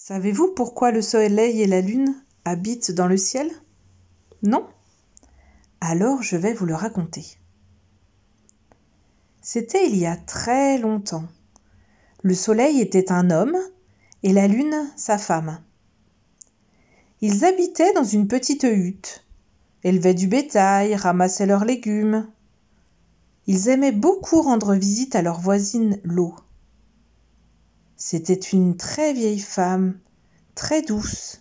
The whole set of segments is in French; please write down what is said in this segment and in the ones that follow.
Savez-vous pourquoi le soleil et la lune habitent dans le ciel? Non? Alors je vais vous le raconter. C'était il y a très longtemps. Le soleil était un homme et la lune sa femme. Ils habitaient dans une petite hutte, élevaient du bétail, ramassaient leurs légumes. Ils aimaient beaucoup rendre visite à leur voisine l'eau. C'était une très vieille femme, très douce.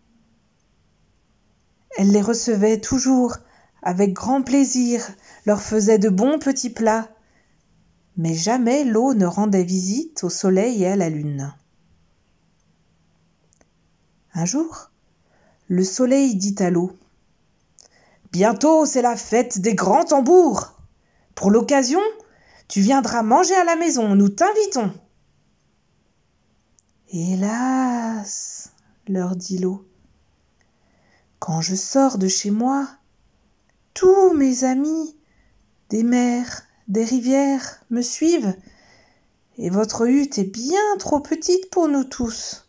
Elle les recevait toujours avec grand plaisir, leur faisait de bons petits plats, mais jamais l'eau ne rendait visite au soleil et à la lune. Un jour, le soleil dit à l'eau : « Bientôt c'est la fête des grands tambours. Pour l'occasion, tu viendras manger à la maison, nous t'invitons. » Hélas, leur dit l'eau, quand je sors de chez moi, tous mes amis, des mers, des rivières, me suivent, et votre hutte est bien trop petite pour nous tous.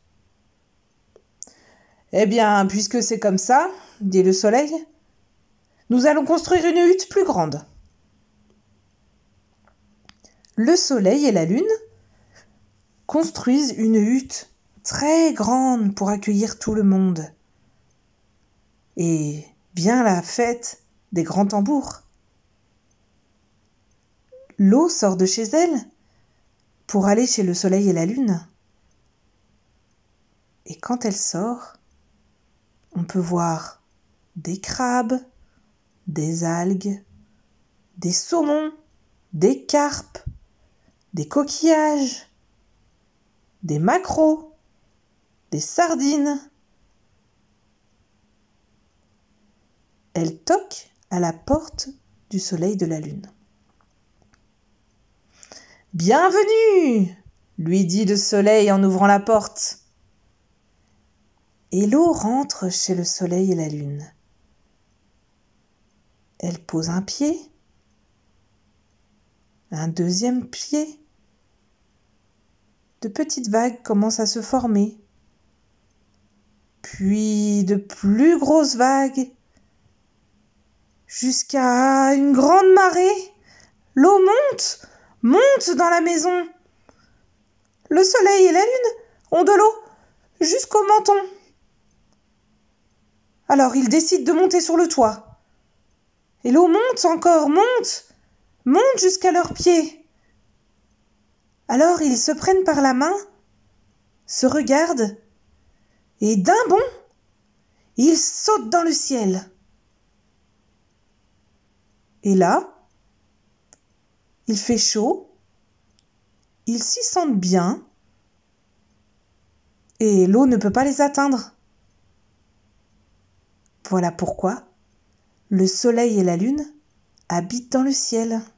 Eh bien, puisque c'est comme ça, dit le soleil, nous allons construire une hutte plus grande. Le soleil et la lune construisent une hutte très grande pour accueillir tout le monde. Et bien la fête des grands tambours. L'eau sort de chez elle pour aller chez le soleil et la lune. Et quand elle sort, on peut voir des crabes, des algues, des saumons, des carpes, des coquillages, des maquereaux, des sardines. Elle toque à la porte du soleil et de la lune. « Bienvenue !» lui dit le soleil en ouvrant la porte. Et l'eau rentre chez le soleil et la lune. Elle pose un pied, un deuxième pied. De petites vagues commencent à se former. Puis de plus grosses vagues, jusqu'à une grande marée. L'eau monte dans la maison. Le soleil et la lune ont de l'eau jusqu'au menton. Alors ils décident de monter sur le toit. Et l'eau monte encore, monte jusqu'à leurs pieds. Alors ils se prennent par la main, se regardent, et d'un bond, ils sautent dans le ciel. Et là, il fait chaud, ils s'y sentent bien, et l'eau ne peut pas les atteindre. Voilà pourquoi le soleil et la lune habitent dans le ciel.